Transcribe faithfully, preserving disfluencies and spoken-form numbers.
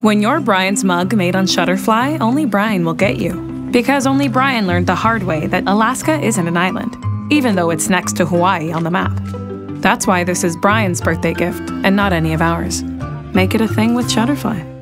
When you're Brian's mug made on Shutterfly, only Brian will get you. Because only Brian learned the hard way that Alaska isn't an island, even though it's next to Hawaii on the map. That's why this is Brian's birthday gift and not any of ours. Make it a thing with Shutterfly.